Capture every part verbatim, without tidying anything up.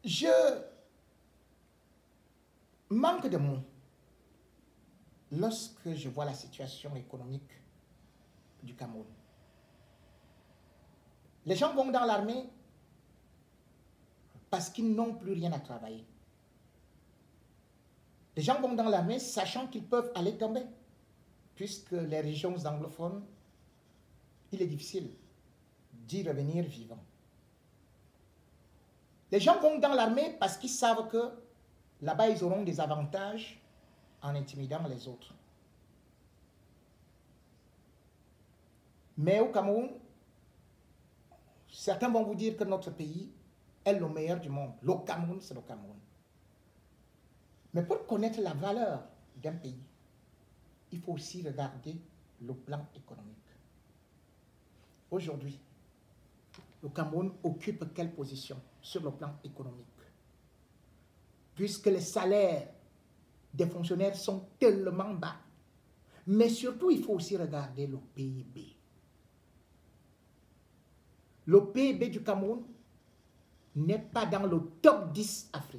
je manque de mots lorsque je vois la situation économique du Cameroun. Les gens vont dans l'armée parce qu'ils n'ont plus rien à travailler. Les gens vont dans l'armée sachant qu'ils peuvent aller tomber, puisque les régions anglophones, il est difficile d'y revenir vivant. Les gens vont dans l'armée parce qu'ils savent que là-bas, ils auront des avantages en intimidant les autres. Mais au Cameroun, certains vont vous dire que notre pays est le meilleur du monde. Le Cameroun, c'est le Cameroun. Mais pour connaître la valeur d'un pays, il faut aussi regarder le plan économique. Aujourd'hui, le Cameroun occupe quelle position sur le plan économique? Puisque les salaires des fonctionnaires sont tellement bas. Mais surtout, il faut aussi regarder le P I B. Le P I B du Cameroun n'est pas dans le top dix africain.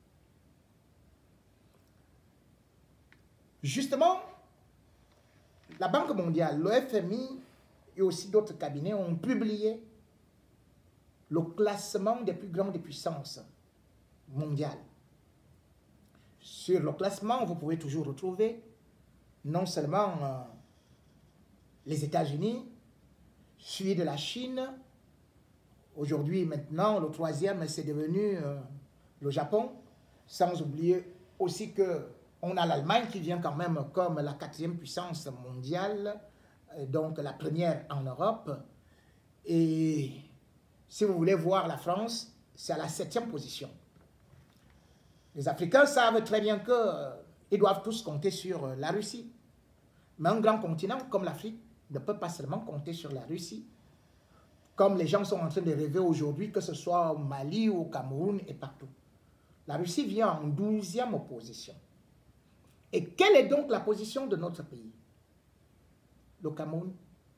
Justement, la Banque mondiale, le F M I et aussi d'autres cabinets ont publié le classement des plus grandes puissances mondiales. Sur le classement, vous pouvez toujours retrouver non seulement euh, les États-Unis, suivi de la Chine. Aujourd'hui, maintenant, le troisième, c'est devenu euh, le Japon. Sans oublier aussi qu'on a l'Allemagne qui vient quand même comme la quatrième puissance mondiale, euh, donc la première en Europe. Et si vous voulez voir la France, c'est à la septième position. Les Africains savent très bien qu'ils euh, doivent tous compter sur euh, la Russie. Mais un grand continent comme l'Afrique ne peut pas seulement compter sur la Russie, comme les gens sont en train de rêver aujourd'hui, que ce soit au Mali ou au Cameroun et partout. La Russie vient en douzième position. Et quelle est donc la position de notre pays? Le Cameroun.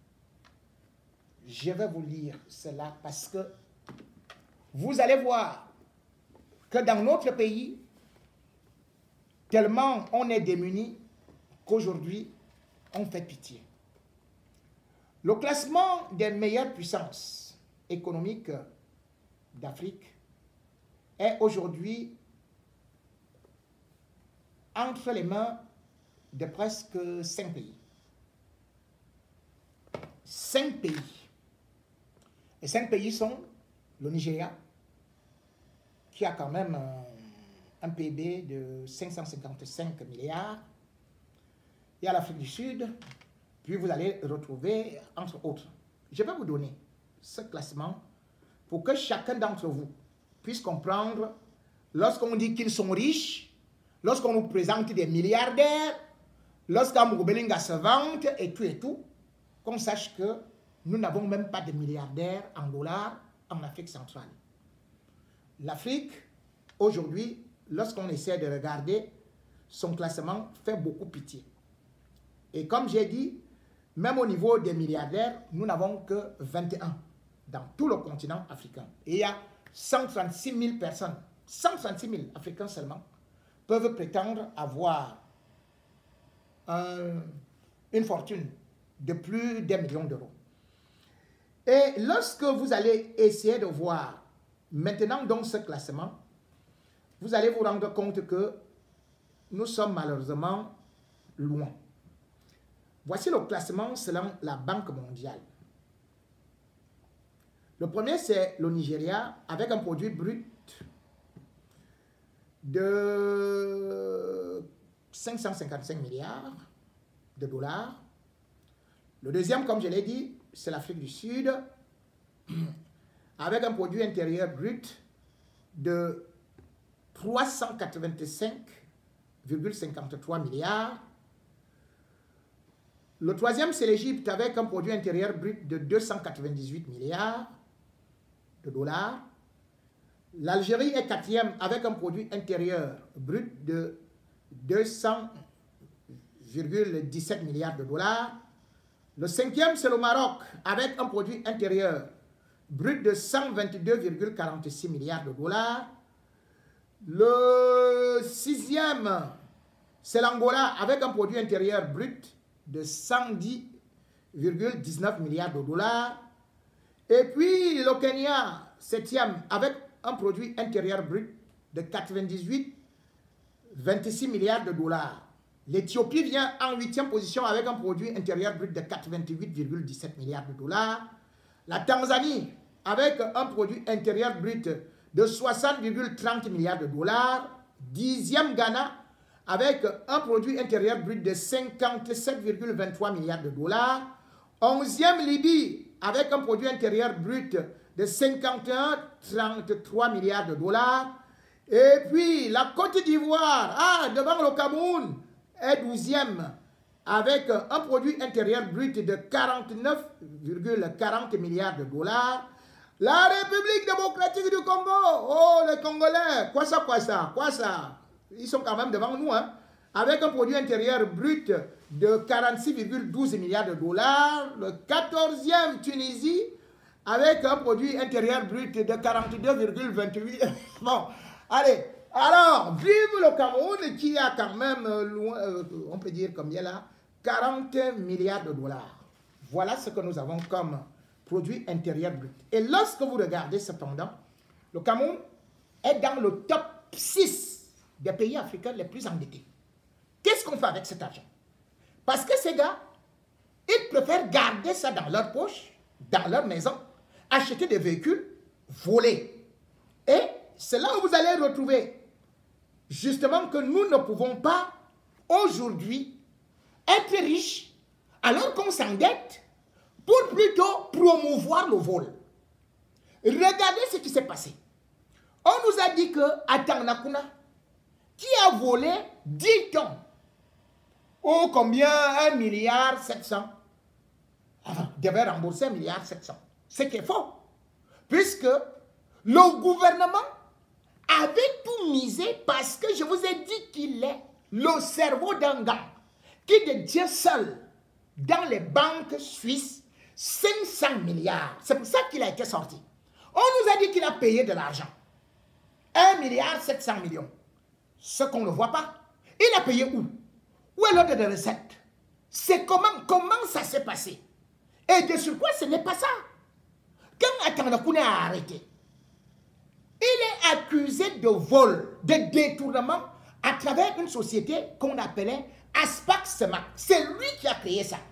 Je vais vous lire cela parce que vous allez voir que dans notre pays, tellement on est démunis qu'aujourd'hui, on fait pitié. Le classement des meilleures puissances économiques d'Afrique est aujourd'hui entre les mains de presque cinq pays. Cinq pays. Les cinq pays sont le Nigeria, qui a quand même un, un P I B de cinq cent cinquante-cinq milliards. Il y a l'Afrique du Sud, puis vous allez retrouver, entre autres. Je vais vous donner ce classement pour que chacun d'entre vous puisse comprendre, lorsqu'on dit qu'ils sont riches, lorsqu'on nous présente des milliardaires, lorsqu'Amourou Belinga se vante et tout et tout, qu'on sache que nous n'avons même pas de milliardaires en dollars en Afrique centrale. L'Afrique, aujourd'hui, lorsqu'on essaie de regarder, son classement fait beaucoup pitié. Et comme j'ai dit, même au niveau des milliardaires, nous n'avons que vingt et un dans tout le continent africain. Et il y a cent trente-six mille personnes, cent trente-six mille Africains seulement, peuvent prétendre avoir un, une fortune de plus d'un million d'euros. Et lorsque vous allez essayer de voir maintenant dans ce classement, vous allez vous rendre compte que nous sommes malheureusement loin. Voici le classement selon la Banque mondiale. Le premier, c'est le Nigeria, avec un produit brut de cinq cent cinquante-cinq milliards de dollars. Le deuxième, comme je l'ai dit, c'est l'Afrique du Sud, avec un produit intérieur brut de trois cent quatre-vingt-cinq virgule cinquante-trois milliards. Le troisième, c'est l'Égypte, avec un produit intérieur brut de deux cent quatre-vingt-dix-huit milliards de dollars. L'Algérie est quatrième, avec un produit intérieur brut de deux cent virgule dix-sept milliards de dollars. Le cinquième, c'est le Maroc, avec un produit intérieur brut de cent vingt-deux virgule quarante-six milliards de dollars. Le sixième, c'est l'Angola avec un produit intérieur brut de cent dix virgule dix-neuf milliards de dollars. Et puis le Kenya, septième, avec un produit intérieur brut de quatre-vingt-dix-huit virgule vingt-six milliards de dollars. L'Éthiopie vient en huitième position avec un produit intérieur brut de quatre-vingt-huit virgule dix-sept milliards de dollars. La Tanzanie, avec un produit intérieur brut de soixante virgule trente milliards de dollars. Dixième Ghana, avec un produit intérieur brut de cinquante-sept virgule vingt-trois milliards de dollars. Onzième Libye, avec un produit intérieur brut de cinquante et un virgule trente-trois milliards de dollars. Et puis la Côte d'Ivoire, ah, devant le Cameroun, est douzième avec un produit intérieur brut de quarante-neuf virgule quarante milliards de dollars. La République démocratique du Congo, oh les Congolais, quoi ça, quoi ça, quoi ça, ils sont quand même devant nous, hein, avec un produit intérieur brut de quarante-six virgule douze milliards de dollars. Le quatorzième Tunisie, avec un produit intérieur brut de quarante-deux virgule vingt-huit. Bon, allez, alors, vive le Cameroun qui a quand même, loin, euh, on peut dire combien là, quarante milliards de dollars. Voilà ce que nous avons comme produit intérieur brut. Et lorsque vous regardez cependant, le Cameroun est dans le top six des pays africains les plus endettés. Qu'est-ce qu'on fait avec cet argent? Parce que ces gars, ils préfèrent garder ça dans leur poche, dans leur maison, acheter des véhicules, voler. Et c'est là où vous allez retrouver justement que nous ne pouvons pas aujourd'hui être riches alors qu'on s'endette pour plutôt promouvoir le vol. Regardez ce qui s'est passé. On nous a dit que à Tanakuna, qui a volé dix tonnes, ou combien, un milliard sept cents, enfin, devait rembourser un milliard sept cents. Ce qui est faux, puisque le gouvernement avait tout misé parce que je vous ai dit qu'il est le cerveau d'un gars qui détient seul dans les banques suisses cinq cents milliards. C'est pour ça qu'il a été sorti. On nous a dit qu'il a payé de l'argent. un milliard sept cents millions. Ce qu'on ne voit pas. Il a payé où? Où est l'ordre de recette? C'est comment, comment ça s'est passé? Et de sur quoi ce n'est pas ça? Quand Atanakune a arrêté, il est accusé de vol, de détournement à travers une société qu'on appelait Aspac Semac. C'est lui qui a créé ça.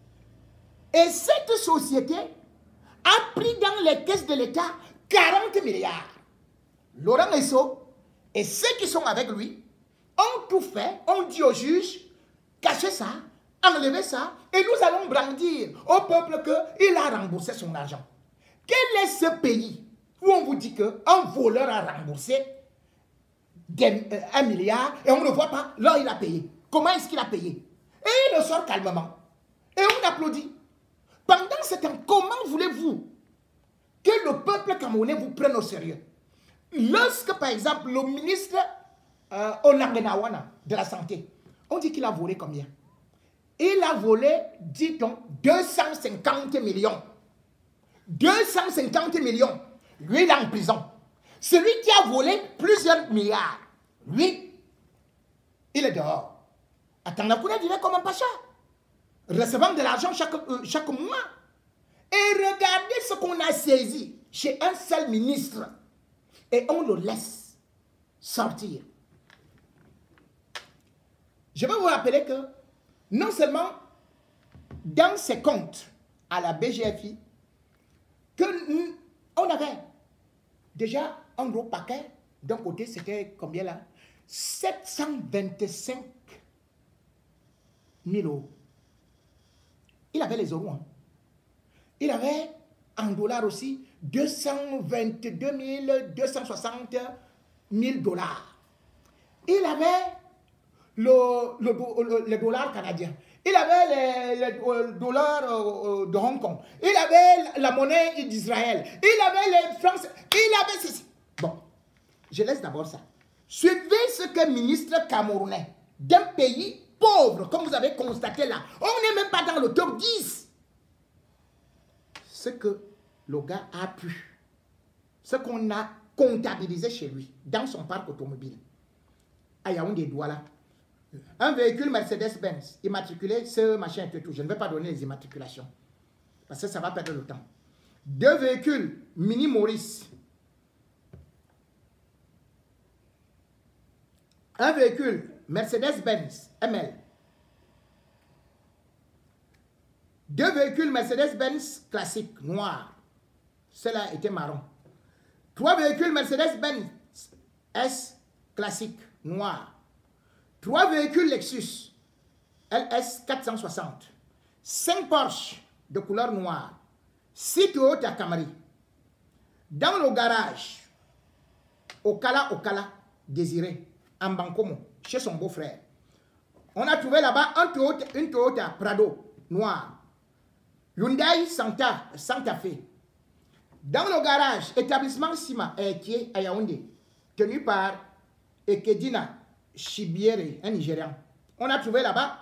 Et cette société a pris dans les caisses de l'État quarante milliards. Laurent Esso et ceux qui sont avec lui ont tout fait, ont dit au juge, cachez ça, enlevez ça, et nous allons brandir au peuple qu'il a remboursé son argent. Quel est ce pays où on vous dit qu'un voleur a remboursé des, euh, un milliard et on ne voit pas, là il a payé. Comment est-ce qu'il a payé? Et il le sort calmement. Et on applaudit. Pendant ce temps, comment voulez-vous que le peuple camerounais vous prenne au sérieux? Lorsque, par exemple, le ministre euh, Olangenawana de la Santé, on dit qu'il a volé combien? Il a volé, dit-on, deux cent cinquante millions. deux cent cinquante millions. Lui, il est en prison. Celui qui a volé plusieurs milliards, lui, il est dehors. Atanakuna dirait comme un pacha, recevant de l'argent chaque, euh, chaque mois. Et regardez ce qu'on a saisi chez un seul ministre. Et on le laisse sortir. Je vais vous rappeler que non seulement dans ses comptes à la B G F I, que on avait déjà un gros paquet. D'un côté, c'était combien là? sept cent vingt-cinq mille euros. Il avait les euros. Hein. Il avait en dollars aussi deux cent vingt-deux mille deux cent soixante mille dollars. Il avait le, le, le, le dollar canadien. Il avait les, les dollars de Hong Kong. Il avait la monnaie d'Israël. Il avait les francs. Il avait ceci. Bon, je laisse d'abord ça. Suivez ce que le ministre camerounais d'un pays pauvre, comme vous avez constaté là, on n'est même pas dans le top dix. Ce que le gars a pu, ce qu'on a comptabilisé chez lui, dans son parc automobile, à Yaoundé, Douala. Un véhicule Mercedes-Benz, immatriculé, ce machin et tout. Je ne vais pas donner les immatriculations, parce que ça va perdre le temps. Deux véhicules Mini Maurice. Un véhicule Mercedes-Benz M L. Deux véhicules Mercedes-Benz classique, noir. Cela était marron. Trois véhicules Mercedes-Benz S classique, noir. Trois véhicules Lexus L S quatre cent soixante. Cinq Porsche de couleur noire. Six Toyota Camry. Dans le garage, Okala Okala, Désiré, en Bancomo, chez son beau-frère. On a trouvé là-bas un Toyota, une Toyota Prado noire. Hyundai Santa, Santa Fe. Dans le garage, établissement Sima, qui est à Yaoundé, tenu par Ekedina Chibiere, un Nigérian. On a trouvé là-bas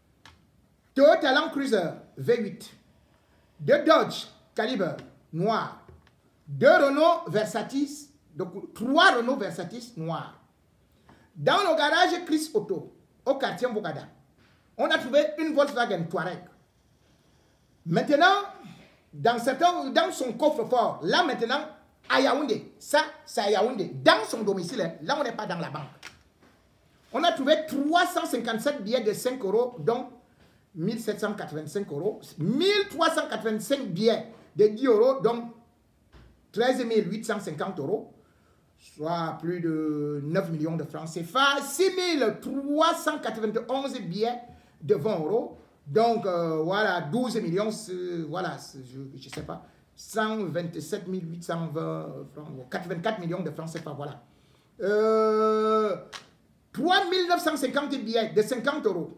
Toyota Land Cruiser V huit, deux Dodge Calibre noir, deux Renault Versatis, donc trois Renault Versatis noirs. Dans le garage Chris Auto, au quartier Mbogada, on a trouvé une Volkswagen Touareg. Maintenant, dans, certains, dans son coffre-fort, là maintenant, à Yaoundé, ça, c'est à Yaoundé, dans son domicile, là on n'est pas dans la banque. On a trouvé trois cent cinquante-sept billets de cinq euros, dont mille sept cent quatre-vingt-cinq euros, mille trois cent quatre-vingt-cinq billets de dix euros, donc treize mille huit cent cinquante euros, soit plus de neuf millions de francs C F A, six mille trois cent quatre-vingt-onze billets de vingt euros, donc euh, voilà, douze millions, voilà, je ne sais pas, cent vingt-sept mille huit cent vingt francs, quatre-vingt-quatre millions de francs C F A, voilà. Euh, trois mille neuf cent cinquante billets de cinquante euros.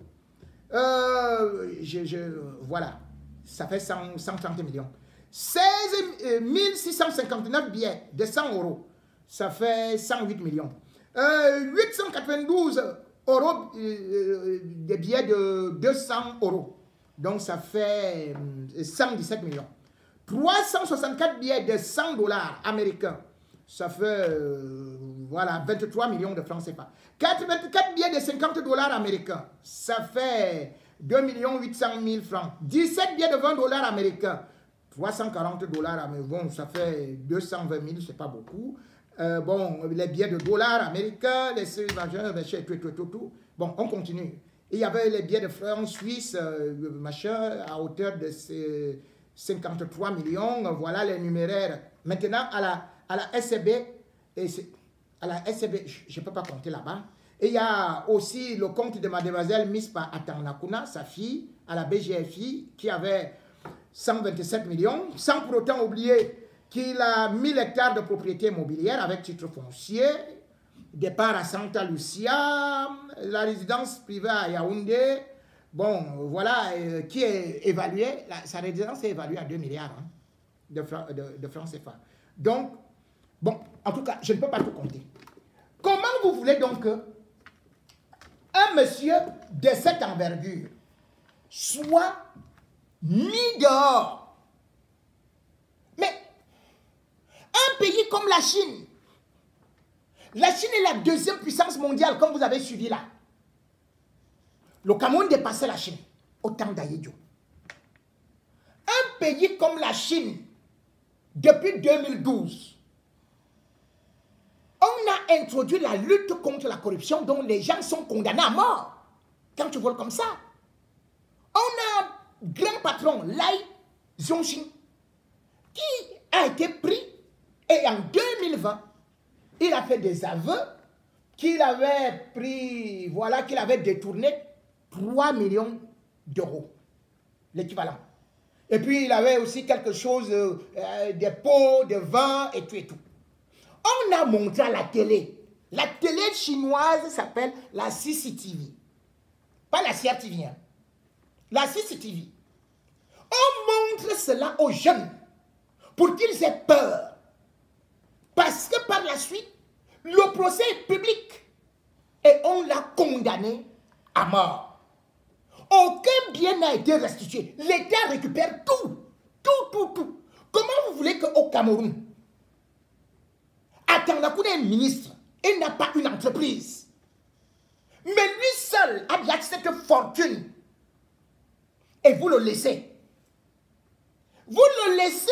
Euh, je, je, voilà, ça fait cent, cent trente millions. seize mille six cent cinquante-neuf billets de cent euros. Ça fait cent huit millions. Euh, huit cent quatre-vingt-douze euros euh, des billets de deux cents euros. Donc ça fait cent dix-sept millions. trois cent soixante-quatre billets de cent dollars américains. Ça fait euh, voilà, vingt-trois millions de francs C F A. quatre-vingt-quatre billets de cinquante dollars américains. Ça fait deux millions huit cent mille francs. dix-sept billets de vingt dollars américains. trois cent quarante dollars américains. Bon, ça fait deux cent vingt mille, c'est pas beaucoup. Euh, bon, les billets de dollars américains, les machin, tout, tout, tout, tout. Bon, on continue. Il y avait les billets de francs suisses, euh, machin, à hauteur de cinquante-trois millions. Voilà les numéraires. Maintenant, à la, à la S C B, et à la S C B, je ne peux pas compter là-bas. Et il y a aussi le compte de mademoiselle Mispa Atanakuna, sa fille, à la B G F I, qui avait cent vingt-sept millions, sans pour autant oublier qu'il a mille hectares de propriété immobilière avec titre foncier, départ à Santa Lucia, la résidence privée à Yaoundé, bon, voilà, euh, qui est évaluée, la, sa résidence est évaluée à deux milliards hein, de, francs, de, de francs C F A. Donc, bon, en tout cas, je ne peux pas tout compter. Comment vous voulez donc que un monsieur de cette envergure soit mis dehors? Mais un pays comme la Chine, la Chine est la deuxième puissance mondiale, comme vous avez suivi là. Le Cameroun dépassait la Chine au temps d'Aïdjo. Un pays comme la Chine, depuis deux mille douze, on a introduit la lutte contre la corruption dont les gens sont condamnés à mort. Quand tu vois comme ça, on a un grand patron, Lai Zhongxin, qui a été pris et en deux mille vingt, il a fait des aveux qu'il avait pris, voilà, qu'il avait détourné trois millions d'euros, l'équivalent. Et puis il avait aussi quelque chose, euh, des pots, de vin et tout et tout. On a montré à la télé, la télé chinoise s'appelle la C C T V, pas la C R T V, hein. La C C T V. On montre cela aux jeunes pour qu'ils aient peur. Parce que par la suite, le procès est public et on l'a condamné à mort. Aucun bien n'a été restitué. L'État récupère tout, tout, tout, tout. Comment vous voulez qu'au Cameroun, Atangakuna est ministre. Il n'a pas une entreprise. Mais lui seul a déjà cette fortune. Et vous le laissez. Vous le laissez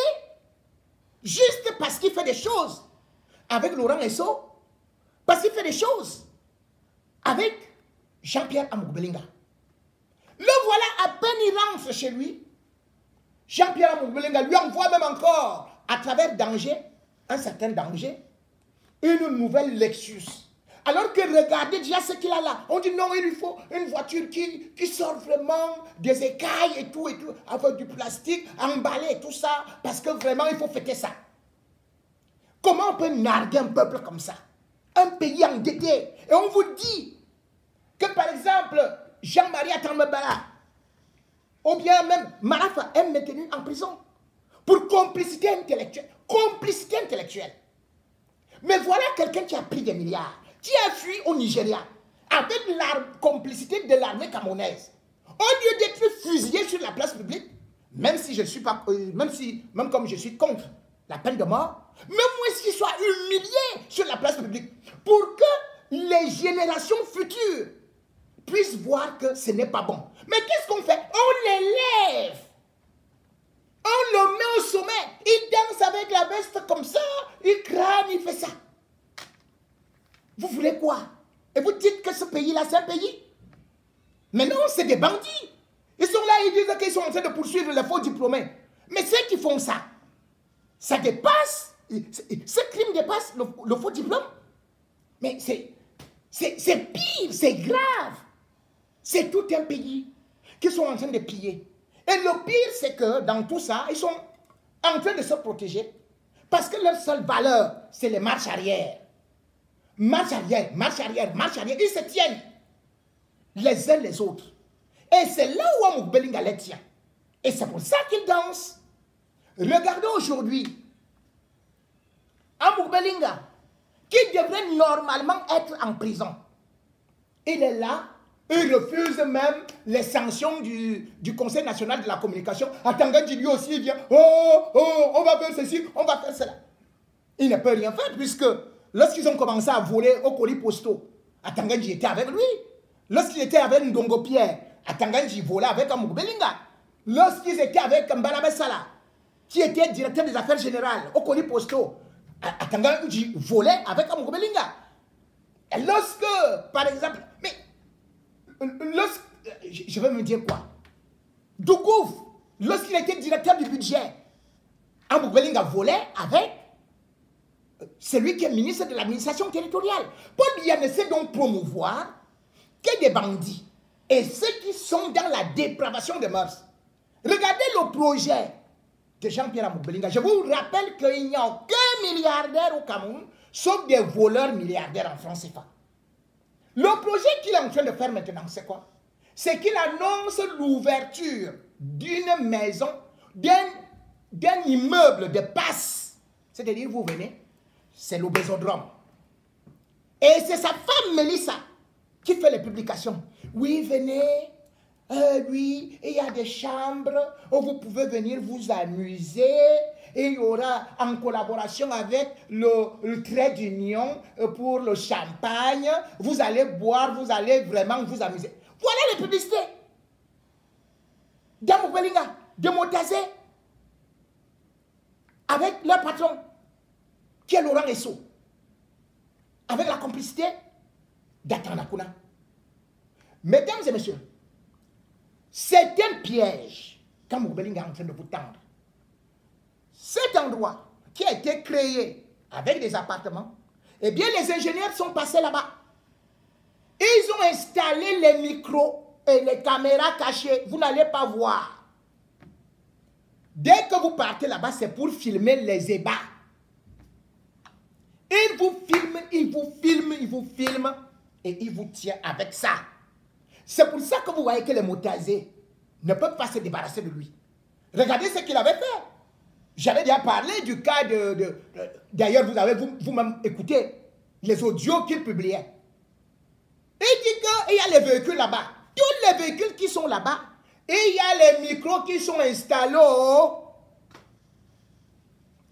juste parce qu'il fait des choses avec Laurent Esso, parce qu'il fait des choses avec Jean-Pierre Amougbelinga. Le voilà, à peine il rentre chez lui, Jean-Pierre Amougbelinga lui envoie même encore, à travers danger, un certain danger, une nouvelle Lexus. Alors que regardez déjà ce qu'il a là. On dit non, il lui faut une voiture qui, qui sort vraiment des écailles et tout, et tout, avec du plastique, emballé et tout ça, parce que vraiment il faut fêter ça. Comment on peut narguer un peuple comme ça? Un pays endetté. Et on vous dit que par exemple, Jean-Marie Atambabala, ou bien même Marafa est maintenu en prison pour complicité intellectuelle. Complicité intellectuelle. Mais voilà quelqu'un qui a pris des milliards, qui a fui au Nigeria avec la complicité de l'armée camerounaise. Au lieu d'être fusillé sur la place publique, même si je suis pas, euh, même si, même comme je suis contre la peine de mort, même moi qu'il soit humilié sur la place publique, pour que les générations futures puissent voir que ce n'est pas bon. Mais qu'est-ce qu'on fait? On l'élève. On le met au sommet. Il danse avec la veste comme ça. Il crâne, il fait ça. Vous voulez quoi? Et vous dites que ce pays-là, c'est un pays? Mais non, c'est des bandits. Ils sont là, ils disent qu'ils sont en train de poursuivre les faux diplômés. Mais ceux qui font ça, ça dépasse, ce crime dépasse le, le faux diplôme. Mais c'est pire, c'est grave. C'est tout un pays qui sont en train de piller. Et le pire, c'est que dans tout ça, ils sont en train de se protéger parce que leur seule valeur, c'est les marches arrière. Marche arrière, marche arrière, marche arrière. Ils se tiennent les uns les autres. Et c'est là où Amougbelinga les tient. Et c'est pour ça qu'ils dansent. Regardez aujourd'hui, Amougbelinga, qui devrait normalement être en prison. Il est là. Il refuse même les sanctions du, du Conseil national de la communication. Atangandji lui aussi il vient. Oh, oh, on va faire ceci, on va faire cela. Il ne peut rien faire puisque lorsqu'ils ont commencé à voler au colis postaux, Atangandji était avec lui. Lorsqu'il était avec Ndongo Pierre, Atangandji volait avec Amougbelinga. Lorsqu'ils étaient avec Mbalabé Sala, qui était directeur des affaires générales au colis postaux, Atangandji volait avec Amougbelinga. Et lorsque, par exemple, mais Lorsque, je vais me dire quoi? Dougouf, lorsqu'il était directeur du budget, Amougbelinga volait avec celui qui est ministre de l'administration territoriale. Paul Biya ne sait donc promouvoir que des bandits et ceux qui sont dans la dépravation des mœurs. Regardez le projet de Jean-Pierre Amougbelinga. Je vous rappelle qu'il n'y a aucun milliardaire au Cameroun, sauf des voleurs milliardaires en France C F A. Le projet qu'il est en train de faire maintenant, c'est quoi? C'est qu'il annonce l'ouverture d'une maison, d'un immeuble de passe. C'est-à-dire, vous venez, c'est l'obésodrome. Et c'est sa femme, Mélissa, qui fait les publications. Oui, venez, euh, oui, il y a des chambres où vous pouvez venir vous amuser. Et il y aura en collaboration avec le, le trait d'union pour le champagne. Vous allez boire, vous allez vraiment vous amuser. Voilà les publicités d'Amougbelinga, de Motazé, avec leur patron, qui est Laurent Esso, avec la complicité d'Atandakuna. Mesdames et messieurs, c'est un piège qu'Amougbelinga est en train de vous tendre. Cet endroit qui a été créé avec des appartements, eh bien les ingénieurs sont passés là-bas. Ils ont installé les micros et les caméras cachées. Vous n'allez pas voir. Dès que vous partez là-bas, c'est pour filmer les ébats. Ils vous filment, ils vous filment, ils vous filment et ils vous tiennent avec ça. C'est pour ça que vous voyez que les Motazé ne peuvent pas se débarrasser de lui. Regardez ce qu'il avait fait. J'avais déjà parlé du cas de... de, de D'ailleurs, vous avez vous-même écouté les audios qu'il publiait. Il dit qu'il y a les véhicules là-bas. Tous les véhicules qui sont là-bas, et il y a les micros qui sont installés.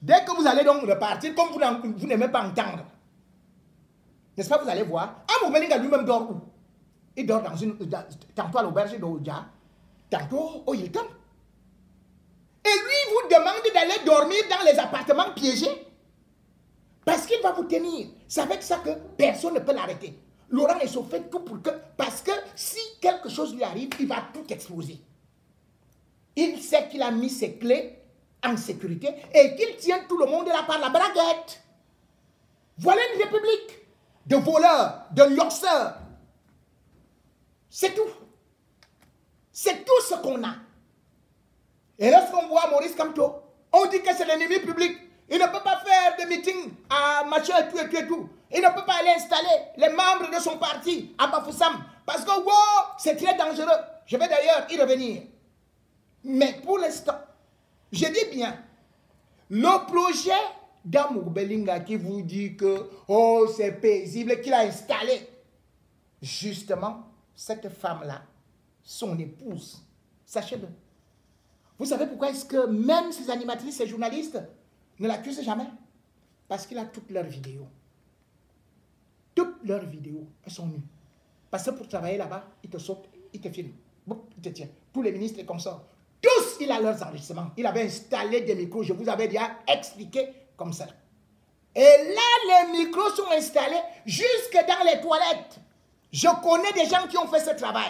Dès que vous allez donc repartir, comme vous n'aimez pas entendre, n'est-ce pas, vous allez voir, ah, Mourbelinga lui-même dort où? Il dort dans une, dans, tantôt à l'auberge d'Oja, tantôt au Hilton. Et lui vous demande d'aller dormir dans les appartements piégés. Parce qu'il va vous tenir. C'est avec ça que personne ne peut l'arrêter. Laurent Esso fait tout pour que, parce que si quelque chose lui arrive, il va tout exploser. Il sait qu'il a mis ses clés en sécurité et qu'il tient tout le monde là par la braguette. Voilà une république de voleurs, de lioxeurs. C'est tout. C'est tout ce qu'on a. Et lorsqu'on voit Maurice Kamto, on dit que c'est l'ennemi public. Il ne peut pas faire de meeting à machin et tout et tout et tout. Il ne peut pas aller installer les membres de son parti à Bafoussam. Parce que, wow, c'est très dangereux. Je vais d'ailleurs y revenir. Mais pour l'instant, je dis bien, le projet d'Amour Belinga qui vous dit que, oh, c'est paisible, qu'il a installé. Justement, cette femme-là, son épouse, sachez-le. Vous savez pourquoi est-ce que même ces animatrices et journalistes ne l'accusent jamais? Parce qu'il a toutes leurs vidéos. Toutes leurs vidéos, elles sont nues. Parce que pour travailler là-bas, ils te sautent, ils te filment. Il te tient. Tous les ministres et consorts, tous, il a leurs enregistrements. Il avait installé des micros, je vous avais déjà expliqué comme ça. Et là, les micros sont installés jusque dans les toilettes. Je connais des gens qui ont fait ce travail.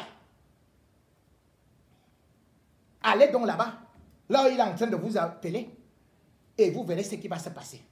Allez donc là-bas, là où il est en train de vous appeler, et vous verrez ce qui va se passer.